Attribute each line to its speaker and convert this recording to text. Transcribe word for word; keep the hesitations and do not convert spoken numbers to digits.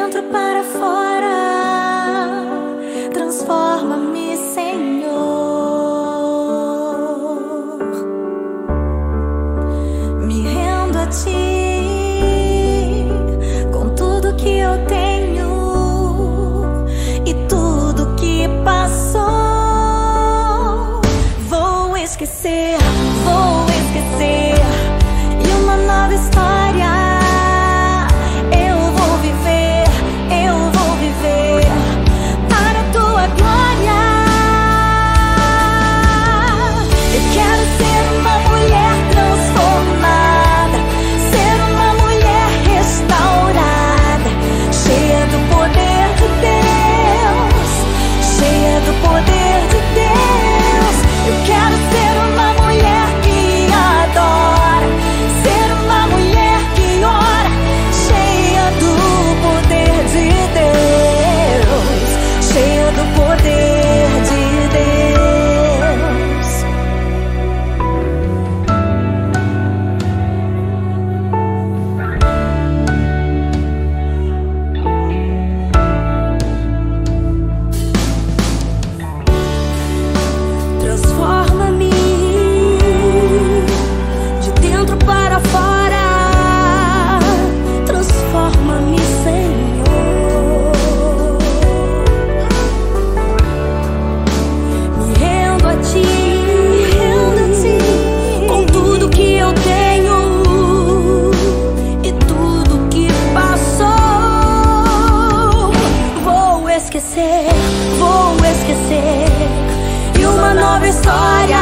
Speaker 1: dentro para fora. Transforma-me, Senhor. Me rendo a Ti com tudo que eu tenho e tudo que passou. Vou esquecer, vou esquecer, e uma nova história eu vou viver, eu vou viver para a Tua glória. Eu quero ser uma mulher transformada, ser uma mulher restaurada, cheia do poder de Deus, cheia do poder de Deus. Eu quero ser uma mulher que adora, ser uma mulher que ora, cheia do poder de Deus, cheia do poder de Deus. Transforma-me de dentro para fora. Transforma-me, Senhor. Me rendo a Ti, me rendo a Ti, com tudo que eu tenho e tudo que passou. Vou esquecer, vou esquecer, e uma nova história